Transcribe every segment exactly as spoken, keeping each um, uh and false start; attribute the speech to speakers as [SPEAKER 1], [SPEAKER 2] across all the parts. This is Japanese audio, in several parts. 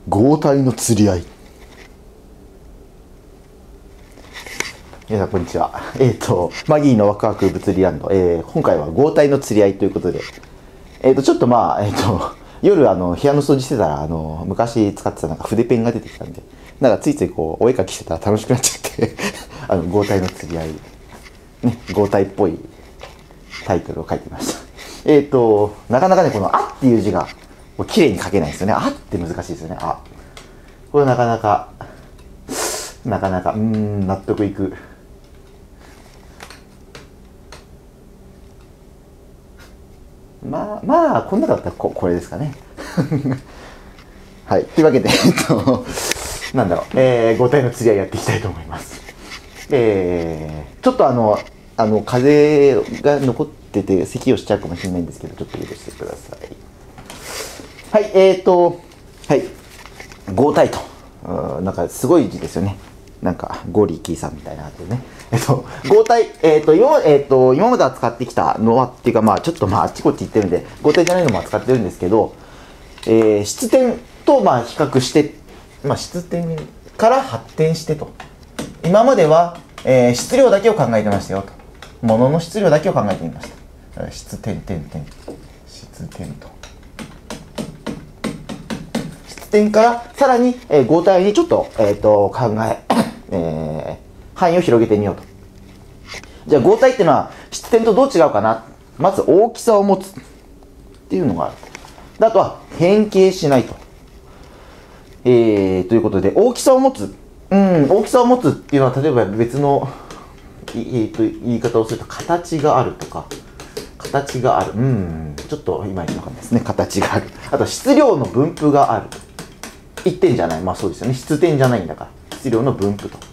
[SPEAKER 1] 合体の釣り合い。皆さんこんにちは。えっ、ー、とマギーのワクワク物理ランド、えー、今回は合体の釣り合いということで、えっ、ー、とちょっとまあえっ、ー、と夜あの部屋の掃除してたらあの昔使ってたなんか筆ペンが出てきたんで、なんかついついこうお絵描きしてたら楽しくなっちゃってあの合体の釣り合いね、合体っぽいタイトルを書いてました。えっとなかなかねこの「あ」っていう字が綺麗に書けないですよね。「あ」って難しいですよね。あこれなかなかなかなかうーん納得いく。まあまあこんなだったら こ, これですかね。はい、というわけでえっとなんだろう、えー、合体の釣り合いやっていきたいと思います。えー、ちょっとあのあの風が残ってて咳をしちゃうかもしれないんですけど、ちょっと許してください。はい、えーとはい合体と、うん、なんかすごい字ですよね。なんかゴリキーさんみたいなあとね、えっと合体、えっと今、えっと今まで扱ってきたのはっていうか、まあちょっとまああっちこっち言ってるんで合体じゃないのも扱ってるんですけど、えー、質点とまあ比較して、まあ質点から発展してと、今までは、えー、質量だけを考えてましたよと、ものの質量だけを考えてみました。質点点点質点と質点からさらに、えー、合体にちょっと、えー、と考ええー、範囲を広げてみようと。じゃあ合体っていうのは質点とどう違うかな。まず大きさを持つっていうのがある。であとは変形しないと、えー、ということで大きさを持つ、うん大きさを持つっていうのは例えば別のい、えー、と言い方をすると形があるとか形がある、うんちょっといまいちわかんないですね。形がある、あと質量の分布がある。いってんじゃない、まあそうですよね、質点じゃないんだから質量の分布と、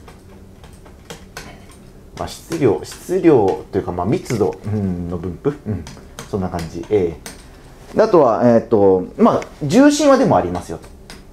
[SPEAKER 1] まあ、質量質量というかまあ密度、うん、の分布、うん、そんな感じ。えー、あとはえっ、ー、とまあ重心はでもありますよと。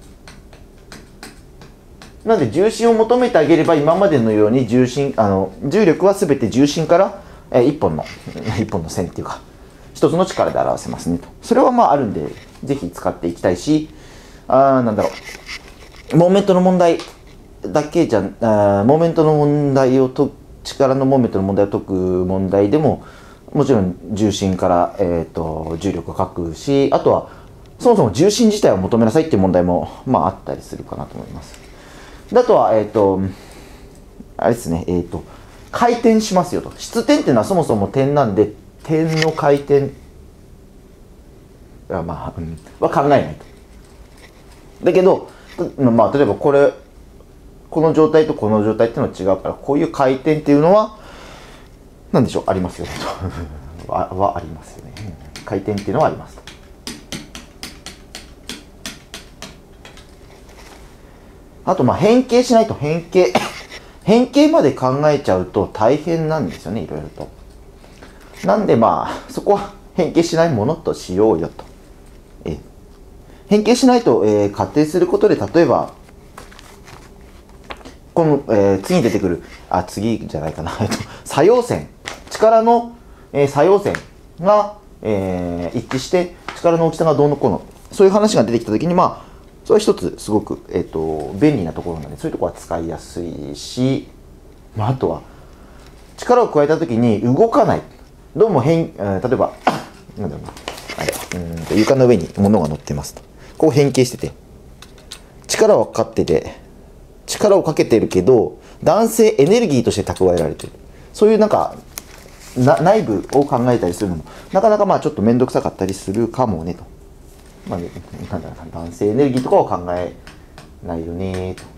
[SPEAKER 1] なので重心を求めてあげれば今までのように重心あの重力は全て重心から、えー、一本の一本の線っていうか一つの力で表せますねと。それはまああるんでぜひ使っていきたいし、あなんだろうモーメントの問題だけじゃあモーメントの問題を解く力のモーメントの問題を解く問題でももちろん重心から、えー、と重力を書くし、あとはそもそも重心自体を求めなさいっていう問題もまああったりするかなと思います。であとはえっ、ー、とあれですね、えっ、ー、と回転しますよと。質点っていうのはそもそも点なんで点の回転あまあ、うん、は考えないと。だけどまあ例えばこれこの状態とこの状態っていうのは違うから、こういう回転っていうのは何でしょうありますよねとは, はありますよね。回転っていうのはありますと。あとまあ変形しないと。変形変形まで考えちゃうと大変なんですよね、いろいろと。なんでまあそこは変形しないものとしようよと。え変形しないと、えー、仮定することで、例えばこの、えー、次に出てくるあ次じゃないかな作用線、力の、えー、作用線が、えー、一致して力の大きさがどうのこうの、そういう話が出てきたときに、まあそれは一つすごく、えー、と便利なところなので、そういうところは使いやすいし、まあ、あとは力を加えたときに動かない、どうも変、えー、例えばなんだろうなあれうんと床の上に物が乗ってますと、こう変形してて力はかかってて力をかけてるけど弾性エネルギーとして蓄えられてる、そういうなんかな内部を考えたりするのもなかなかまあちょっと面倒くさかったりするかもねと。まあ、なんだろうな、弾性エネルギーとかを考えないよねと。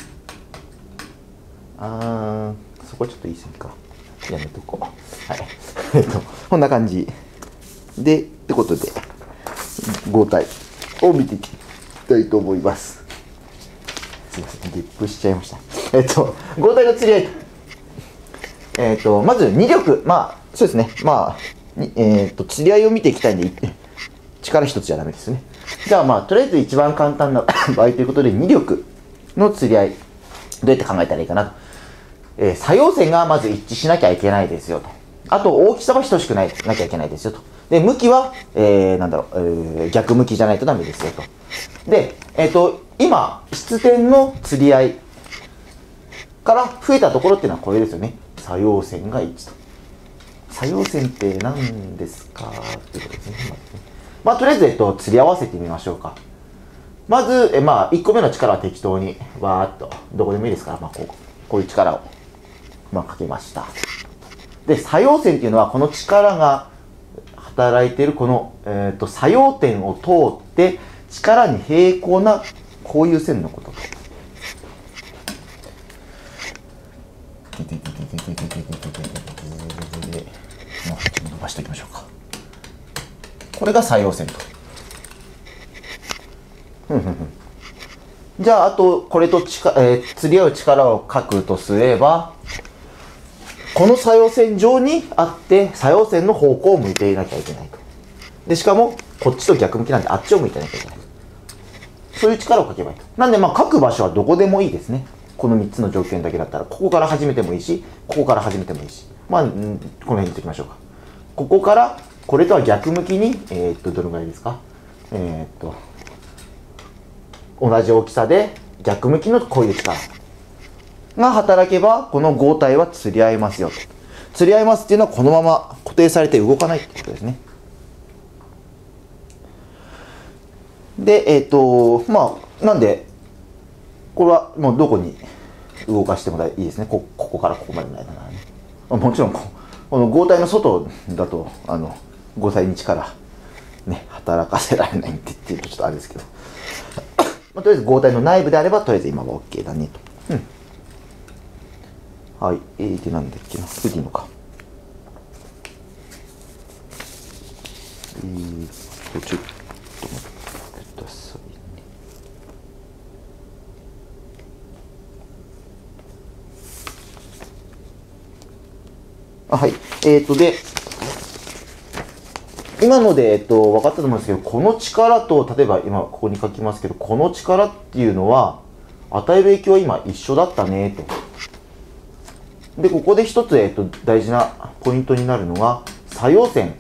[SPEAKER 1] あーそこはちょっと言い過ぎか、やめとこう。はいえっとこんな感じでってことで合体を見ていきたいと思います。すいません、ゲップしちゃいました。えっと合体の釣り合い、えっとまずに力、まあそうですね、まあえっと釣り合いを見ていきたいんで力一つじゃダメですね。じゃあまあとりあえず一番簡単な場合ということでに力の釣り合いどうやって考えたらいいかなと。えー、作用線がまず一致しなきゃいけないですよと。あと大きさは等しくないなきゃいけないですよと。で向きは、えー、なんだろう、えー、逆向きじゃないとダメですよと。で、えっと今質点の釣り合いから増えたところっていうのはこれですよね。作用線がいちと。作用線って何ですかっていうことですね。まあとりあえず、えっと、釣り合わせてみましょうか。まずえまあいっこめの力は適当にわーっとどこでもいいですから、まあ、こうこういう力を、まあ、かけました。で作用線っていうのはこの力が働いているこの、えー、と作用点を通って力に平行なこういう線のことと。伸ばしておきましょうか。これが作用線と。じゃああとこれと力、えー、釣り合う力を書くとすれば、この作用線上にあって作用線の方向を向いていなきゃいけないと。でしかもこっちと逆向きなんであっちを向いてなきゃいけない。そういう力を書けばいいと。なんでまあ書く場所はどこでもいいですね。このみっつの条件だけだったらここから始めてもいいし、ここから始めてもいいし、まあ、うん、この辺にしておきましょうか。ここからこれとは逆向きに、えー、っとどのぐらいですか、えー、っと同じ大きさで逆向きのこういう力が働けばこの合体は釣り合いますよと。釣り合いますっていうのはこのまま固定されて動かないってことですね。でえっ、とまあなんでこれはもうどこに動かしてもいいですね。 こ, ここからここまでの間ならね。もちろん こ, この合体の外だとあの合体に力ね働かせられないんでっていうとちょっとあれですけどまあ、とりあえず合体の内部であればとりあえず今は OK だねと。うん。はい。えー、でなんだっけな。これでいいのか。えーと、ちょっと待ってくださいね。あ、はい。えーと、で、今ので、えっと、分かったと思うんですけど、この力と、例えば今ここに書きますけど、この力っていうのは、与える影響は今一緒だったね、と。で、ここで一つ、えっと、大事なポイントになるのが、作用線。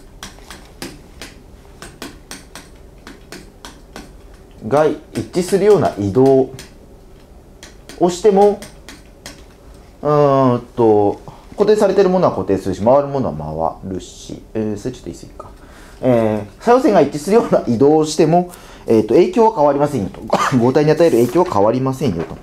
[SPEAKER 1] が一致するような移動をしても、うーんと、固定されているものは固定するし、回るものは回るし、えー、それちょっと言い過ぎか。えー、作用線が一致するような移動をしても、えーと、影響は変わりませんよと。合体に与える影響は変わりませんよと。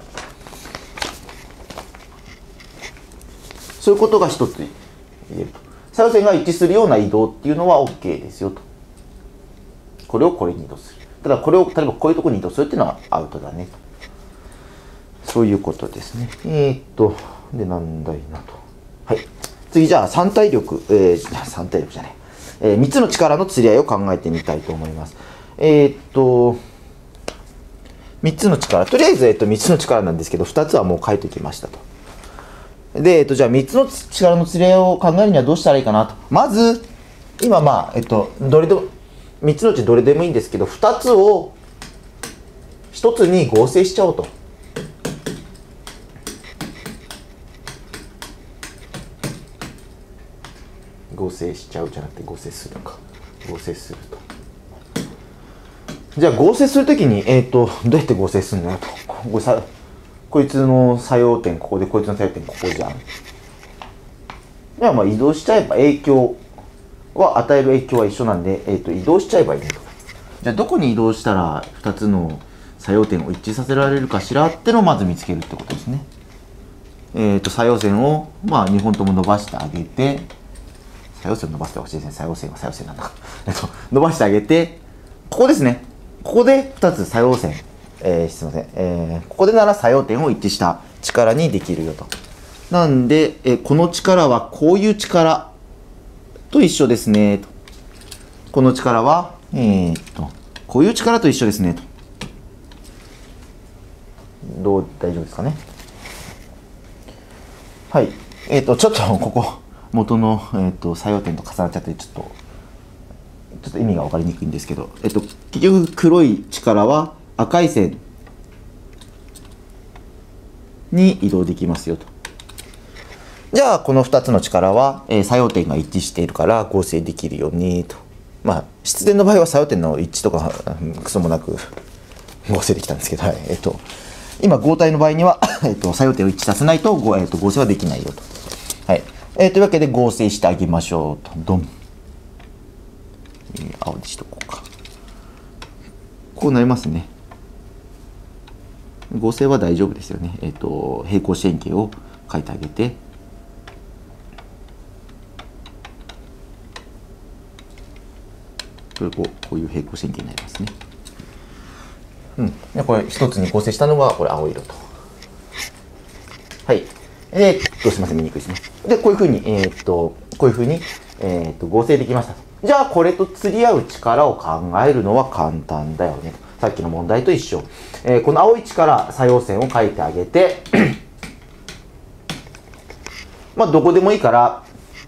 [SPEAKER 1] そういうことが一つ言えると。作用線が一致するような移動っていうのは OK ですよと。これをこれに移動する。ただこれを例えばこういうところに移動するっていうのはアウトだねと。そういうことですね。えー、っと、で、なんだいなと。はい。次、じゃあ、三体力、えー、三体力じゃない。えー、みっつの力の釣り合いを考えてみたいと思います。えー、っと、みっつの力。とりあえず、えー、っと、みっつの力なんですけど、ふたつはもう書いておきましたと。で、えー、っと、じゃあ、みっつの力の釣り合いを考えるにはどうしたらいいかなと。まず、今、まあ、えっと、どれでも、みっつのうちどれでもいいんですけど、ふたつをひとつに合成しちゃおうと。合成しちゃうじゃなくて合成するか。合成すると。じゃあ合成するときに、えっと、どうやって合成するのと。ここさ、こいつの作用点ここで、こいつの作用点ここじゃん。じゃあまあ移動しちゃえば影響は、与える影響は一緒なんで、えっと、移動しちゃえばいいねと。じゃあどこに移動したらふたつの作用点を一致させられるかしらってのをまず見つけるってことですね。えっと、作用線を、まあにほんとも伸ばしてあげて、作用線を伸ばしてほしいですね。作用線は作用線なんだ。えっと、伸ばしてあげて、ここですね。ここでふたつ作用線、えー、すいません。えー、ここでなら作用点を一致した力にできるよと。なんで、えー、この力はこういう力と一緒ですねと。この力は、えー、っと、こういう力と一緒ですねと。どう、大丈夫ですかね。はい。えー、っと、ちょっとここ、元の、えー、っと作用点と重なっちゃって、ちょっと、ちょっと意味が分かりにくいんですけど、えっと、結局黒い力は赤い線に移動できますよと。じゃあこのふたつの力は、えー、作用点が一致しているから合成できるよねと。まあ質電の場合は作用点の一致とかクソもなく合成できたんですけど、はい、えっと、今、合体の場合には、えっと、作用点を一致させないと、ごえっと、合成はできないよと。はい。えー、というわけで、合成してあげましょうと。ドン。えー、青にしとこうか。こうなりますね。合成は大丈夫ですよね。えっと、平行四辺形を書いてあげて、これこう、こういう平行四辺形になりますね。うん。でこれ一つに合成したのが、これ青色と。はい。で、どうします見にくいですね。で、こういうふうに、えー、っと、こういうふうに、えー、っと、合成できましたと。じゃあ、これと釣り合う力を考えるのは簡単だよねと。さっきの問題と一緒。えー、この青い力、作用線を書いてあげて、まあ、どこでもいいから、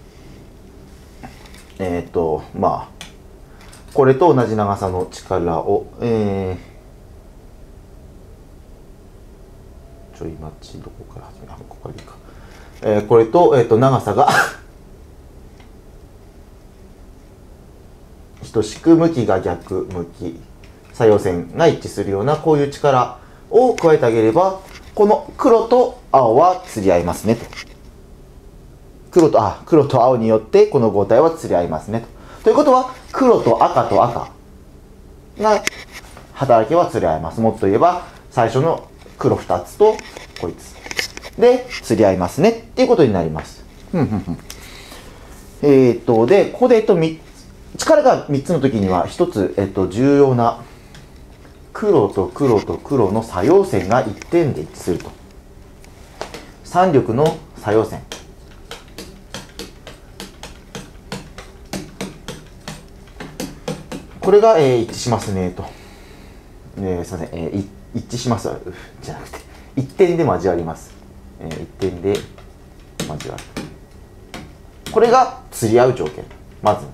[SPEAKER 1] えー、っと、まあ、これと同じ長さの力を、えー、ちょい待ち、どこから始める、あ、ここからいいか。えー、これと、えー、と長さが等しく向きが逆向き、作用線が一致するようなこういう力を加えてあげれば、この黒と青は釣り合いますねと。黒と、あ、黒と青によってこの合体は釣り合いますねと。ということは、黒と赤と赤が働きは釣り合います。もっと言えば、最初の黒ふたつとこいつで釣り合いますねっていうことになります。えっと、で、ここで、えっと、力がみっつの時にはひとつ、えっと、重要な黒と黒と黒の作用線がいってんで一致すると。三力の作用線。これが、えー、一致しますねと。えー、すみません、えー、一致しますじゃなくて、いってんで交わります。えー、いってんで交わる。これが釣り合う条件。まず。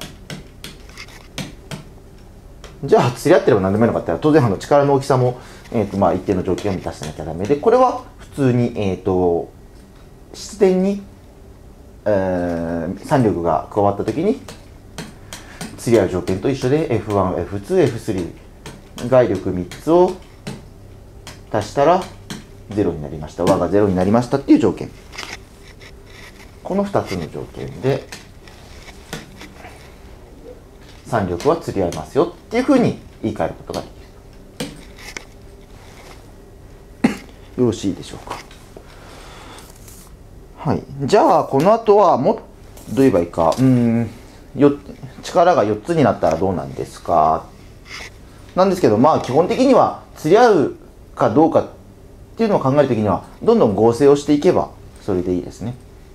[SPEAKER 1] じゃあ、釣り合ってれば何でもいいのかって言ったら、当然あの力の大きさも、えーとまあ、一定の条件を満たしてなきゃダメで、これは普通に、えーと質点に、えー、三力が加わったときに、釣り合う条件と一緒で エフワン、エフツー、エフスリー 外力みっつを足したらゼロになりました。和がゼロになりましたっていう条件。このふたつの条件で三力は釣り合いますよっていうふうに言い換えることができる。よろしいでしょうか。はい。じゃあこの後はもっとどう言えばいいか。うーんよ力がよっつになったらどうなんですかなんですけど、まあ基本的には釣り合うかどうかっていうのを考えるときにはどんどん合成をしていけばそれでいいですね。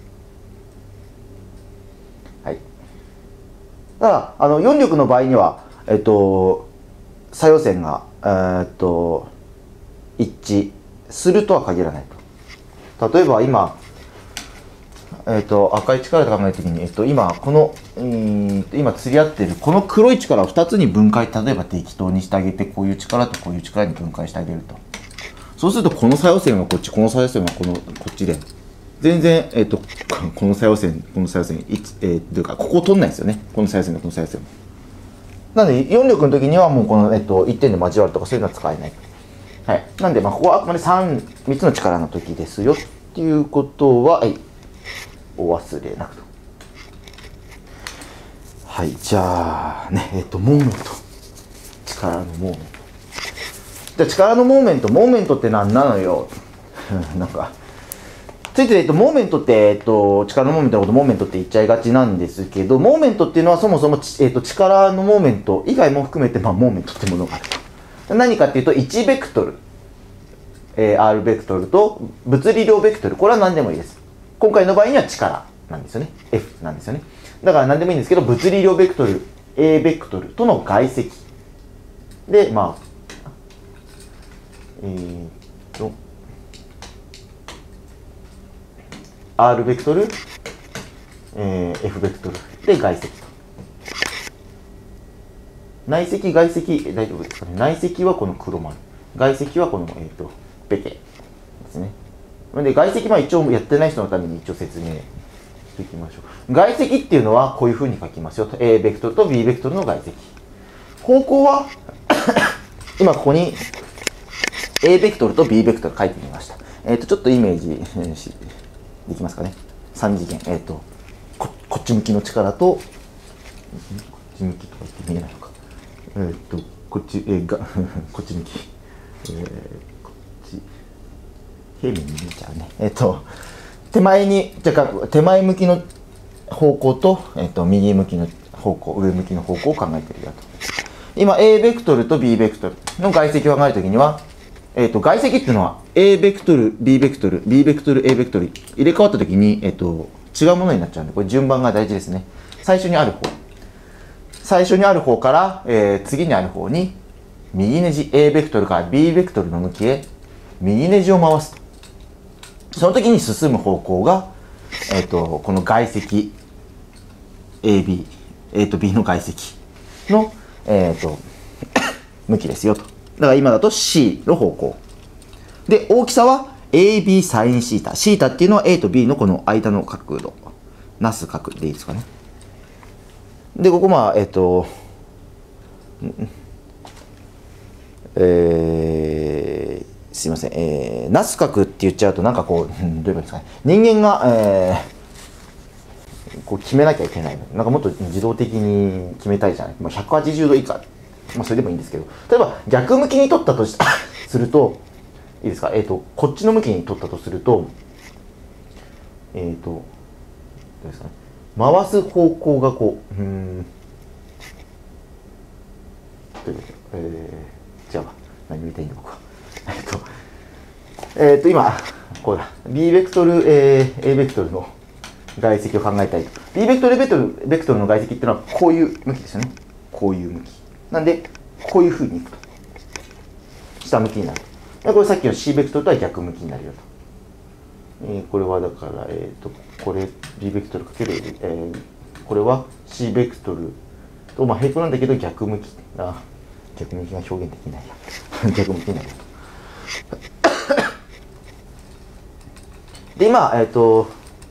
[SPEAKER 1] はい。ただあのよん力の場合にはえっと作用線がえー、っと一致するとは限らないと。例えば今えー、と赤い力で考えるときに、えー、と今この、えー、今釣り合っているこの黒い力をふたつに分解、例えば適当にしてあげて、こういう力とこういう力に分解してあげると。そうするとこの作用線はこっち、この作用線はこのこっちで全然、えー、とこの作用線この作用線いつ、えー、というかここを取んないですよね。この作用線とこの作用線なのでよん力の時にはもうこの、えー、といってんで交わるとかそういうのは使えない。はい、なんで、まあ、ここはあくまで 3, 3つの力の時ですよっていうことは、はい、お忘れなくと。はい、じゃあね、えっと、モーメント。力のモーメント。じゃあ、力のモーメント、モーメントって何なのよ。なんか、ついてる、えっと、モーメントって、えっと、力のモーメントのことモーメントって言っちゃいがちなんですけど、モーメントっていうのはそもそも、えっと、力のモーメント以外も含めて、まあ、モーメントってものがあると。何かっていうと、いちベクトル、えー、R ベクトルと物理量ベクトル、これは何でもいいです。今回の場合には力なんですよね。F なんですよね。だから何でもいいんですけど、物理量ベクトル、A ベクトルとの外積。で、まあ、えー、っと、R ベクトル、えー、F ベクトルで外積と。内積、外積、大丈夫ですかね。内積はこの黒丸。外積はこの、えー、っと、ベケですね。で外積は一応やってない人のために一応説明していきましょう。外積っていうのはこういうふうに書きますよ。A ベクトルと B ベクトルの外積。方向は今ここに A ベクトルと B ベクトル書いてみました。えっ、ー、とちょっとイメージできますかね。さん次元、えっ、ー、と こ, こっち向きの力と、こっち向きとかって見えないのか。えっ、ー、とこっち、えー、がこっち向き、えー、こっち平面に見えちゃうね。えっ、ー、と手前にじゃあ手前向きの方向と、えー、と右向きの方向、上向きの方向を考えてるよと。今 A ベクトルと B ベクトルの外積を考えるときには、えー、と外積っていうのは A ベクトル B ベクトル B ベクトル A ベクトル入れ替わったときに、えー、と違うものになっちゃうんで、これ順番が大事ですね。最初にある方最初にある方から、えー、次にある方に右ネジ A ベクトルから B ベクトルの向きへ右ネジを回すと。その時に進む方向が、えー、とこの外積 エービー、A と B の外積の、えー、と向きですよと。だから今だと C の方向で、大きさは エービー サインシータ。シータっていうのは A と B のこの間の角度、なす角でいいですかね。でここまあえっ、ー、とえー、すいません、えー、なす角って言っちゃうとなんかこう、うん、どういうことですかね。人間が、えー、こう決めなきゃいけない。なんかもっと自動的に決めたいじゃない。まあ、ひゃくはちじゅうど以下、まあ、それでもいいんですけど、例えば逆向きに取ったとしするといいですか。えっ、ー、とこっちの向きに取ったとすると、えっ、ー、とどうですかね。回す方向がこう、うーん、えー、違うわ。何見たいんだ僕は。えっと、えっと今こうだ。B ベクトル、えー、A ベクトルの外積を考えたいと。B ベクトル、ベクトル、ベクトルの外積っていうのはこういう向きですよね。こういう向き。なんでこういう風にいくと下向きになると。これさっきの C ベクトルとは逆向きになるよと。えー、これはだから、えー、とこれ B ベクトルかける、えー、これは C ベクトルと、まあ、平行なんだけど逆向きあ逆向きが表現できないや逆向きになると。で今えっ、ー、と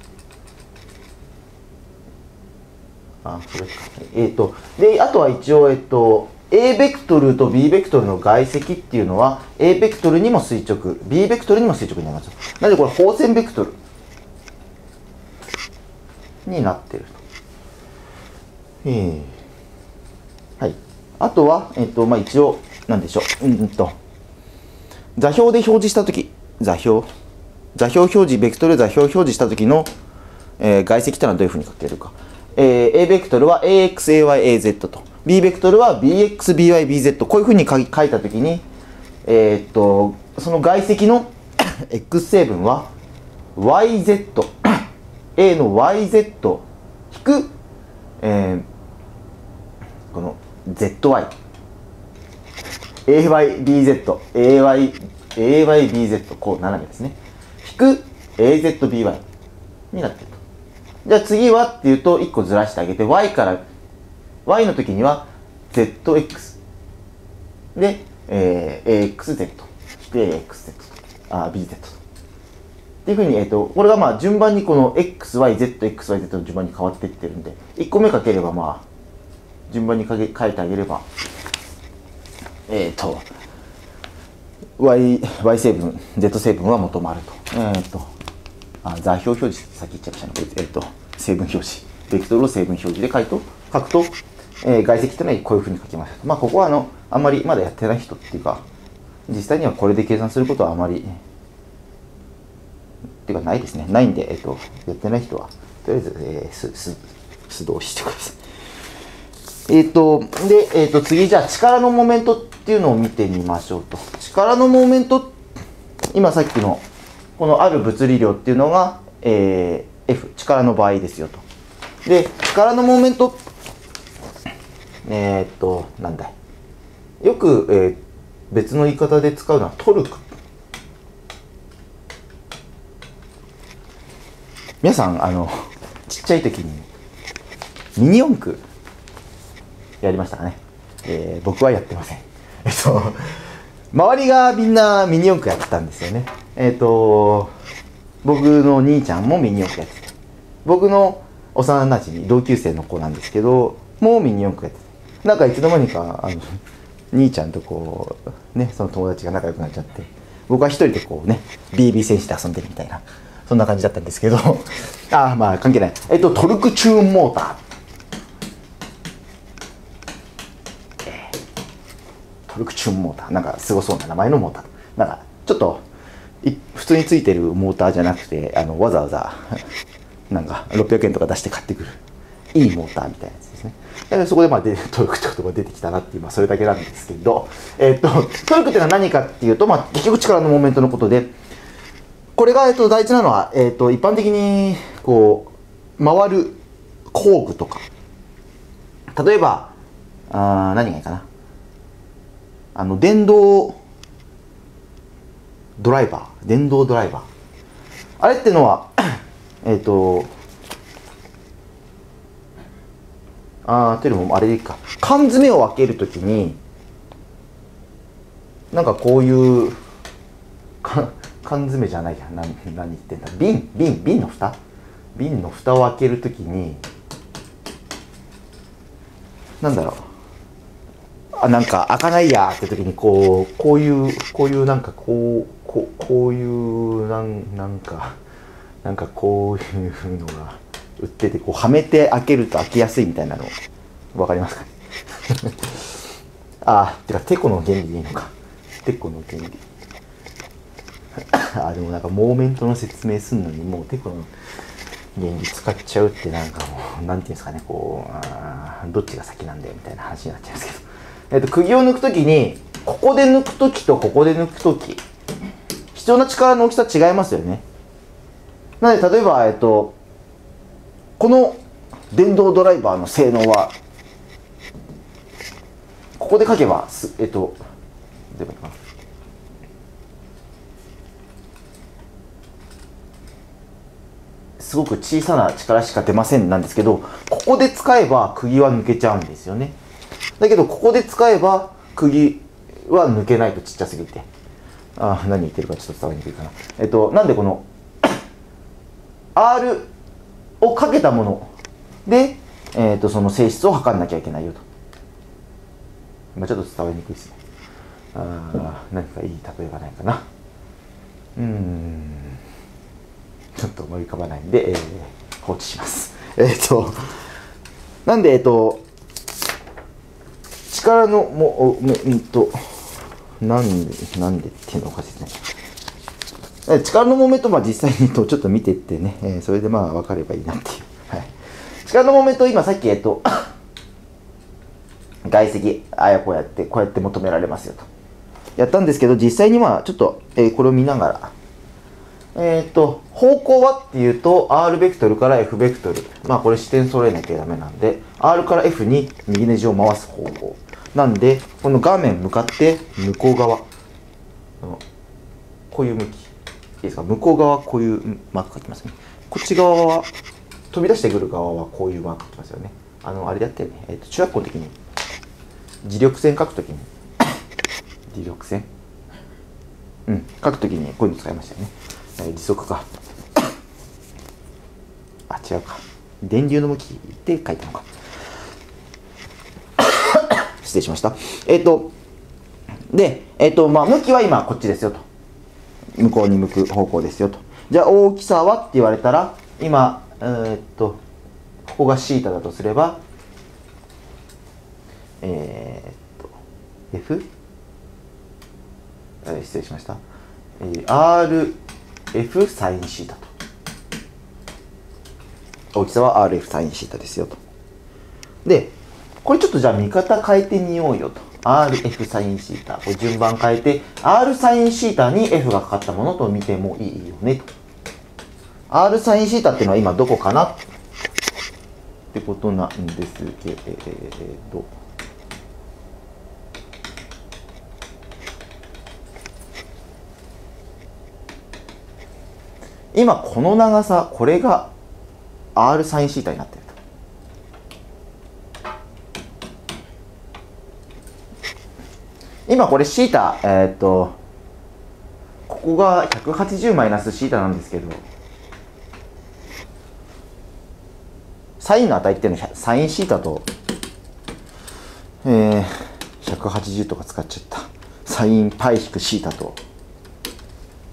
[SPEAKER 1] あそれかえっ、ー、とであとは一応えっ、ー、とA ベクトルと B ベクトルの外積っていうのは A ベクトルにも垂直 B ベクトルにも垂直になります。なのでこれ放線ベクトルになっていると。えー、はい。あとは、えっとまあ、一応なんでしょう、うんと座標で表示したとき座標座標表示ベクトル座標表示したときの、えー、外積というのはどういうふうに書けるか。えー、A ベクトルは エーエックスエーワイエーゼット と B ベクトルは ビーエックスビーワイビーゼット こういうふうに書いたときに、えー、っとその外積の X 成分は ワイゼット A の ワイゼット 引く、えー、この ゼットワイ エーワイビーゼット エーワイ エーワイビーゼット こう斜めですね引く エーゼットビーワイ になっていると。じゃあ次はっていうといっこずらしてあげて Y から Y の時には ゼットエックス で、えー、エーエックスゼット 引く エーエックスゼット あ ビーゼット とっていうふうに、えー、とこれがまあ順番にこの エックスワイゼットエックスワイゼット の順番に変わっていってるんでいっこめかければまあ順番に書いてあげればえっ、ー、と Y, Y 成分 Z 成分は求まると。えっ、ー、とあ座標表示先言っちゃいましたね。えっ、ー、と成分表示ベクトルを成分表示で書いと書くと、えー、外積というのはこういうふうに書きました。まあここはあのあんまりまだやってない人っていうか実際にはこれで計算することはあまりっていうかないですね。ないんで、えっ、ー、とやってない人はとりあえず、えー、すす素通ししてください。えっ、ー、とで、えー、と次じゃあ力のモメントっていうのを見てみましょうと。力のモーメント今さっきのこのある物理量っていうのが、えー、F 力の場合ですよと。で力のモーメントえー、っとなんだいよく、えー、別の言い方で使うのはトルク。皆さんあのちっちゃい時にミニ四駆やりましたかね。えー、僕はやってません。えっと周りがみんなミニ四駆やってたんですよね。えっと僕の兄ちゃんもミニ四駆やってて、僕の幼なじみ同級生の子なんですけどもうミニ四駆やってて、なんかいつの間にかあの兄ちゃんとこうねその友達が仲良くなっちゃって、 僕は一人でこうね ビービー 戦士で遊んでるみたいな、そんな感じだったんですけどああまあ関係ない。えっとトルクチューンモーター、えー、トルクチューンモーター、なんかすごそうな名前のモーター、なんかちょっとい普通についてるモーターじゃなくて、あのわざわざなんかろっぴゃくえんとか出して買ってくるいいモーターみたいなやつですね。でそこでまあでトルクって言葉が出てきたなっていう、まあ、それだけなんですけど、えー、っとトルクっていうのは何かっていうと、まあ、結局力のモーメントのことで、これが、えー、っと大事なのは、えー、っと一般的にこう回る工具とか、例えばあ何がいいかな、あの電動ドライバー電動ドライバーあれっていうのはえっとあーというのもあれでいいか、缶詰を開けるときになんかこういうか缶詰じゃないや、何何言ってんだ、瓶瓶瓶の蓋瓶の蓋を開けるときになんだろう、あなんか開かないやーって時にこうこういうこういうなんかこうこうこういうなんなんかなんかこういうのが売ってて、こうはめて開けると開きやすいみたいなの分かりますかねあーてかテコの原理でいいのか、テコの原理あでもなんかモーメントの説明するのにもうテコの原理使っちゃうって、なんかもうなんていうんですかね、こうあどっちが先なんだよみたいな話になっちゃうんですけど、えっと釘を抜くときにここで抜くときとここで抜くとき必要な力の大きさ違いますよね。なので例えば、えっと、この電動ドライバーの性能はここで書けばすえっとどういうことかな、すごく小さな力しか出ませんなんですけど、ここで使えば釘は抜けちゃうんですよね。だけどここで使えば釘は抜けないとちっちゃすぎて、あ何言ってるかちょっと伝わりにくいかな。えっとなんでこの R をかけたもので、えっとその性質を測らなきゃいけないよと。今ちょっと伝わりにくいですね。あ何かいい例えがないかな。うーんちょっと思い浮かばないんで、えー、放置します。えっとなんでえっと力のもうんとなんでなんでっていうのおかしいですね。力のモーメントは実際にとちょっと見ていってね、えー、それでまあ分かればいいなっていう、はい、力のモーメント今さっきえっと外積あやこうやってこうやって求められますよとやったんですけど、実際にはちょっと、えー、これを見ながらえっと方向はっていうと R ベクトルから F ベクトル、まあこれ視点揃えなきゃダメなんで R から F に右ネジを回す方向なんで、この画面向かって向こう側こういう向きいいですか、向こう側こういうマーク書きますね。こっち側は飛び出してくる側はこういうマーク書きますよね。あのあれだったよね、えー、と中学校の時に磁力線書くときに磁力線うん書くときにこういうの使いましたよね。時速かあ違うか電流の向きで書いたのか失礼しました。えっ、ー、とでえっ、ー、とまあ向きは今こっちですよと、向こうに向く方向ですよと。じゃあ大きさはって言われたら今えっ、ー、とここがシータだとすればえっ、ー、と F え失礼しました、えー、アールエフ サインシータと、大きさは アールエフ サインシータですよと。でこれちょっとじゃあ見方変えてみようよと。 アールエフ サインシータこれ順番変えて R サインシータに F がかかったものと見てもいいよねと。 R サインシータっていうのは今どこかなってことなんですけれど、今この長さこれが R サインシータになっていると。今これシータえー、っとここがひゃくはちじゅうマイナスシータなんですけど、サインの値っていうのはサインシータと、えー、ひゃくはちじゅうとか使っちゃった。サインパイ引くシータと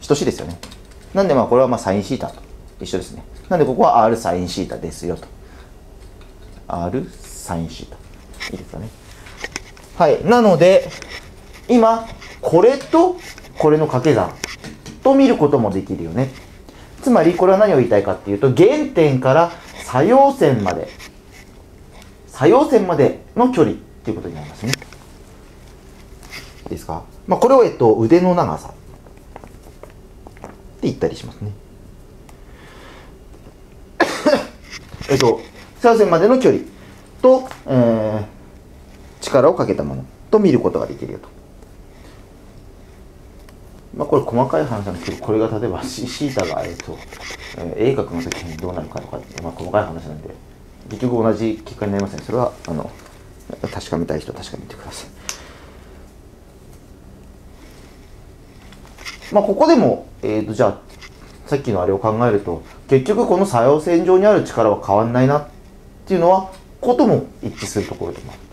[SPEAKER 1] 等しいですよね。なんでまあこれはまあサインシータと一緒ですね。なんでここは R サインシータですよと。R サインシータ。いいですかね。はい。なので、今、これとこれの掛け算と見ることもできるよね。つまり、これは何を言いたいかっていうと、原点から作用線まで、作用線までの距離っていうことになりますね。いいですか？まあ、これを、えっと、腕の長さって言ったりしますね。えっと、作用線までの距離と、えー、力をかけたものと見ることができるよと。まあ、これ細かい話なんですけど、これが例えばシータが、えっと、鋭角の時にどうなるかとか、まあ、細かい話なんで、結局同じ結果になりますね。それは、あの、確かめたい人は確かめてください。まあ、ここでも、えっと、じゃあ、さっきのあれを考えると、結局この作用線上にある力は変わんないなっていうのは、ことも一致するところでもある。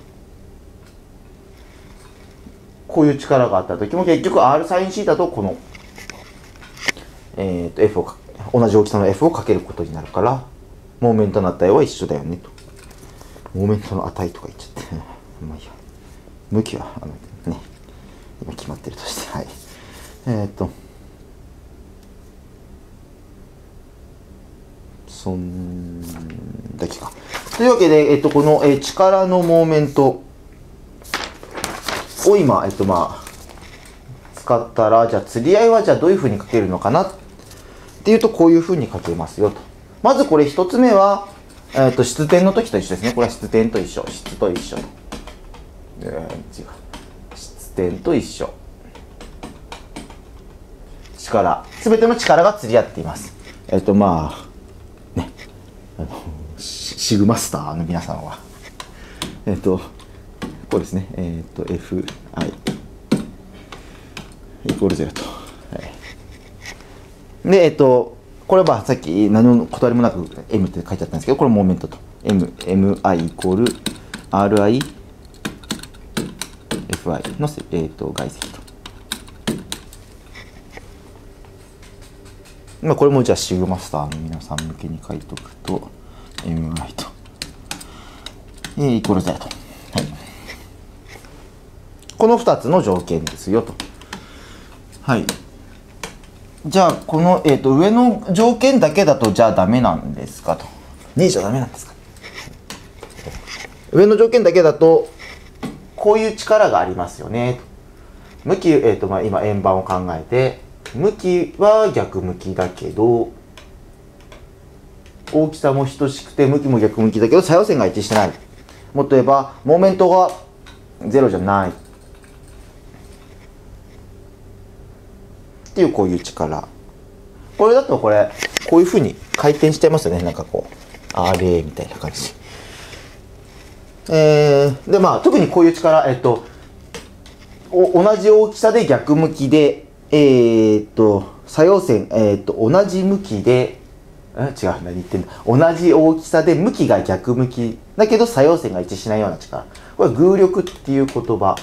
[SPEAKER 1] こういう力があった時も結局 R サインシータとこの、えー、と F をか同じ大きさの F をかけることになるから、モーメントの値は一緒だよねと。モーメントの値とか言っちゃって。まあいいや。向きは、あのね、今決まってるとして、はい。えっ、ー、と、そんだけか。というわけで、えっ、ー、と、この、えー、力のモーメントを今、えっ、ー、と、まあ、使ったら、じゃあ、釣り合いはじゃあどういうふうにかけるのかなっていうと、こういうふうにかけますよと。まずこれ一つ目は、えっ、ー、と、質点の時と一緒ですね。これは質点と一緒。質と一緒。えー、違う。質点と一緒。力。すべての力が釣り合っています。えっ、ー、と、まあ、ね。あの、シグマスターの皆さんは。えっ、ー、と、こうですね。えっ、ー、と、Fi イコールゼロと。はい、で、えっ、ー、と、これはさっき何の断りもなく M って書いてあったんですけど、これモーメントと。M、Mi イコール Ri、Fi の、えー、と外積と。まあこれもじゃあシグマスターの皆さん向けに書いておくと、Mi と、えー、イコールゼロと。はい。このふたつの条件ですよと。はい。じゃあ、この、えっと、上の条件だけだと、じゃあダメなんですかと。ねえじゃダメなんですか。上の条件だけだと、こういう力がありますよね。向き、えっと、まあ、今、円盤を考えて、向きは逆向きだけど、大きさも等しくて、向きも逆向きだけど、作用線が一致してない。もっと言えば、モーメントがゼロじゃない。っていうこういう力。これだとこれこういうふうに回転しちゃいますよね。なんかこうあれみたいな感じ。えー、でまあ特にこういう力、えっとお同じ大きさで逆向きでえー、っと作用線えー、っと同じ向きでえ違う何言ってんだ同じ大きさで向きが逆向きだけど作用線が一致しないような力。これ偶力っていう言葉。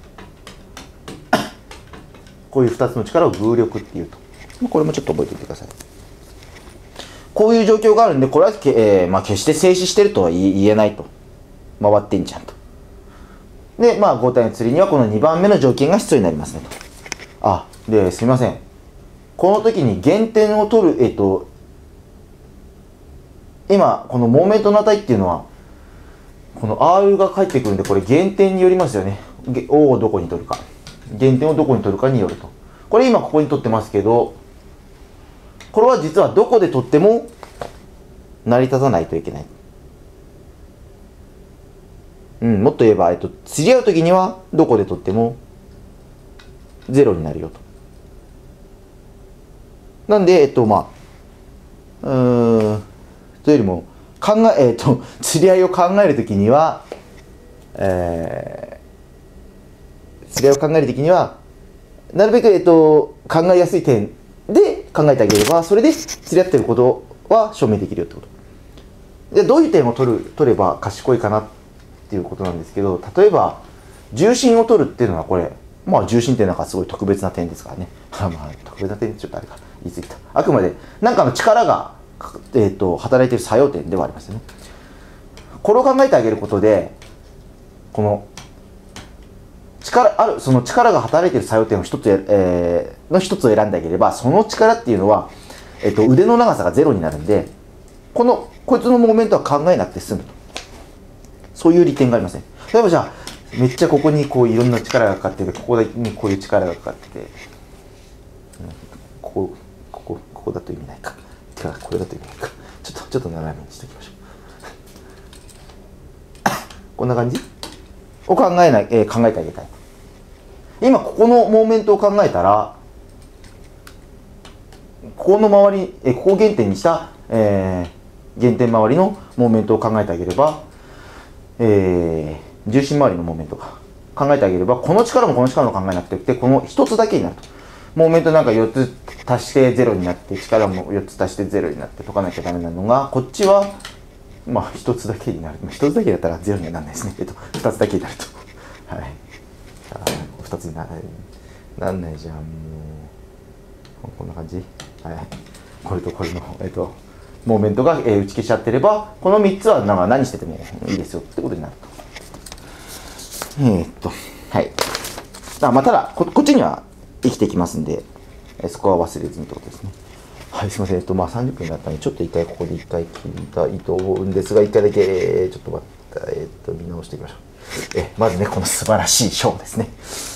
[SPEAKER 1] こういうふたつの力を偶力っていうと。これもちょっと覚えておいてください。こういう状況があるんで、これはけ、えーまあ、決して静止してるとは言えないと。回ってんじゃんと。で、まあ、合体の釣りにはこのにばんめの条件が必要になりますねと。あ、で、すみません。この時に減点を取る、えっと、今、このモーメントの値っていうのは、この R が返ってくるんで、これ減点によりますよね。O をどこに取るか。減点をどこに取るかによると。これ今ここに取ってますけど、これは実はどこで取っても成り立たないといけない。うん、もっと言えば、えっと、釣り合うときにはどこで取ってもゼロになるよと。なんで、えっと、まあ、うーん、というよりも、考え、えっと、釣り合いを考えるときには、えー、釣り合いを考えるときには、なるべく、えっと、考えやすい点で考えてあげれば、それで釣り合ってることは証明できるよってこと。で、どういう点を取る、取れば賢いかなっていうことなんですけど、例えば、重心を取るっていうのはこれ、 まあ重心ってなんかすごい特別な点ですからね。まあ特別な点ってちょっとあれか言い過ぎた。あくまで何かの力が、えー、と働いている作用点ではありますよね。これを考えてあげることで、この力あるその力が働いている作用点を一つ、えー、の一つを選んであげれば、その力っていうのは、えー、と腕の長さがゼロになるんで、このこいつのモーメントは考えなくて済むと、そういう利点がありますね。例えばじゃあめっちゃここにこういろんな力がかかってて、ここにこういう力がかかってて、ここここここだと意味ないか、てかこれだと意味ないか、ちょっとちょっと斜めにしておきましょう。こんな感じを考えない、えー、考えてあげたい。今ここのモーメントを考えたら、ここの周り、えー、ここを原点にした、えー、原点周りのモーメントを考えてあげれば、えー、重心周りのモーメントが考えてあげれば、この力もこの力も考えなくてよくて、この一つだけになると。モーメントなんかよっつ足してゼロになって、力もよっつ足してゼロになって解かなきゃダメなのが、こっちはまあ一つだけになる。一つだけだったらゼロにはならないですね。えっと二つだけになると。はい。二つにならない。なんないじゃん、もう。こんな感じ。はい。これとこれの、えっと、モーメントが、えー、打ち消しちゃってれば、このみっつはなんか何しててもいいですよってことになると。えー、っと、はい。あまあ、ただこ、こっちには生きてきますんで、そこは忘れずにってことですね。はい、すみません。えっと、まあ、さんじゅっぷんになったので、ちょっと一回ここで一回切りたいと思うんですが、一回だけ、えー、ちょっと待って、えっと、見直していきましょう。え、まずね、この素晴らしいショーですね。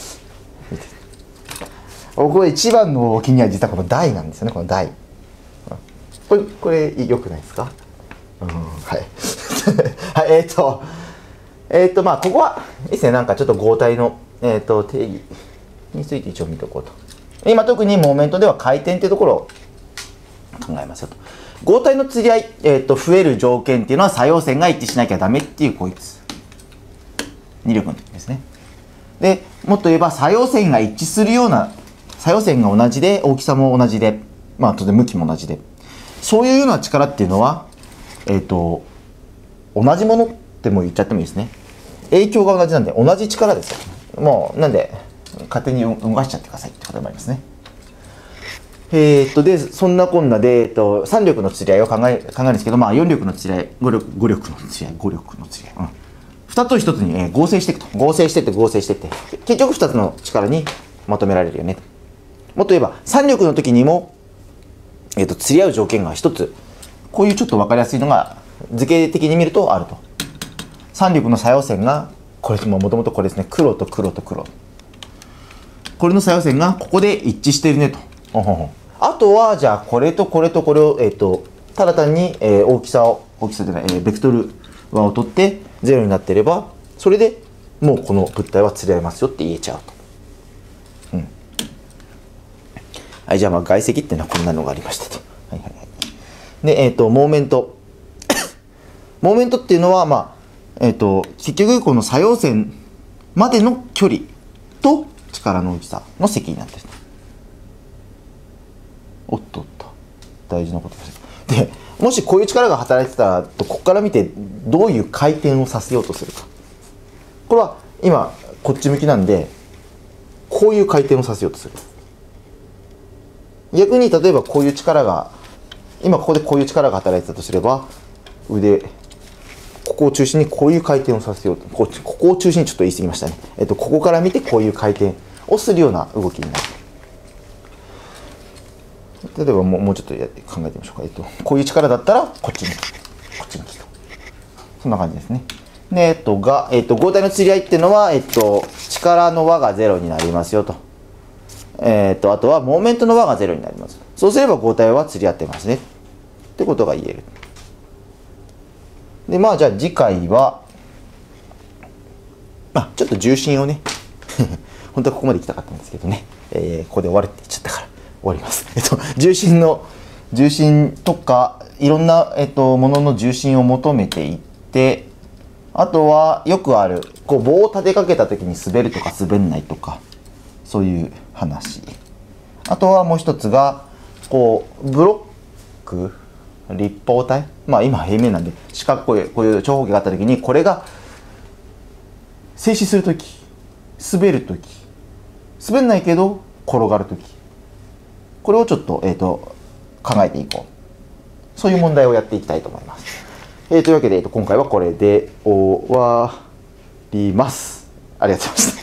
[SPEAKER 1] 僕は一番の気には実はこの台なんですよね、この台。これ、これ、良くないですか？うん、はい。はい、えっと、えっと、まあ、ここは、いいですね、なんかちょっと合体の、えっと、定義について一応見ておこうと。今、特にモーメントでは回転っていうところを考えますよと。合体の釣り合い、えー、と増える条件っていうのは作用線が一致しなきゃダメっていうこいつ二力の時ですね。でもっと言えば作用線が一致するような、作用線が同じで大きさも同じで、まあ当然向きも同じで、そういうような力っていうのはえっ、ー、と同じものっても言っちゃってもいいですね。影響が同じなんで同じ力ですよ。もうなんで勝手に動かしちゃってくださいってこともありますね。えー、っとでそんなこんなで、えー、っとさん力の釣り合いを考え考えるんですけど、まあ、よん力の釣り合い、ご力、ご力の釣り合い、ご力の釣り合い、うん、ふたつをひとつに、えー、合成していくと。合成していって合成していって結局ふたつの力にまとめられるよねと。もっと言えばさん力の時にも、えー、っと釣り合う条件がひとつ、こういうちょっと分かりやすいのが図形的に見るとあると。さん力の作用線がこれもともとこれですね、黒と黒と黒、これの作用線がここで一致しているねと。ほんほんほん。あとはじゃあこれとこれとこれを、えー、とただ単に、えー、大きさを大きさじゃない、えー、ベクトル和を取ってゼロになっていれば、それでもうこの物体は釣り合いますよって言えちゃうと。うん、はい、じゃあまあ外積っていうのはこんなのがありましたと。はいはいはい。で、えっ、ー、とモーメントモーメントっていうのはまあえっ、ー、と結局この作用線までの距離と力の大きさの積になってる。おっとおっと大事なことです。でもしこういう力が働いてたら、ここから見てどういう回転をさせようとするか。これは今こっち向きなんでこういう回転をさせようとする。逆に例えばこういう力が今ここでこういう力が働いてたとすれば、腕ここを中心にこういう回転をさせようと。ここを中心にちょっと言い過ぎましたね。えっとここから見てこういう回転をするような動きになる。例えばもう、もうちょっとやって考えてみましょうか。えっと、こういう力だったらこっちにこっち向きと、そんな感じですね。で、えっとが、えっと、合体の釣り合いっていうのは、えっと、力の和がゼロになりますよと。えっと、あとはモーメントの和がゼロになります。そうすれば合体は釣り合ってますねってことが言える。でまあじゃあ次回はあちょっと重心をね本当はここまで行きたかったんですけどね、えー、ここで終わるって言っちゃったから終わります。えっと重心の重心とかいろんな、えっと、ものの重心を求めていって、あとはよくあるこう棒を立てかけた時に滑るとか滑んないとか、そういう話。あとはもう一つがこうブロック立方体、まあ今平面なんで四角こういうこういう長方形があった時に、これが静止する時滑る時滑んないけど転がるとき、これをちょっと、えー、と考えていこう。そういう問題をやっていきたいと思います。えー、というわけで、えー、と今回はこれで終わります。ありがとうございました。